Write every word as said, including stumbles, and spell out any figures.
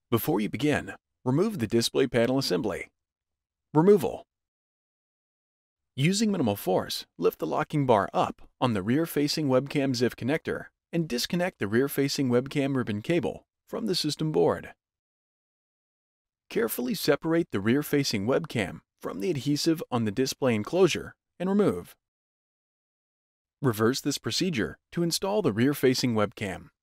Before you begin, remove the display panel assembly. Removal. Using minimal force, lift the locking bar up on the rear-facing webcam Z I F connector and disconnect the rear-facing webcam ribbon cable from the system board. Carefully separate the rear-facing webcam from the adhesive on the display enclosure and remove. Reverse this procedure to install the rear-facing webcam.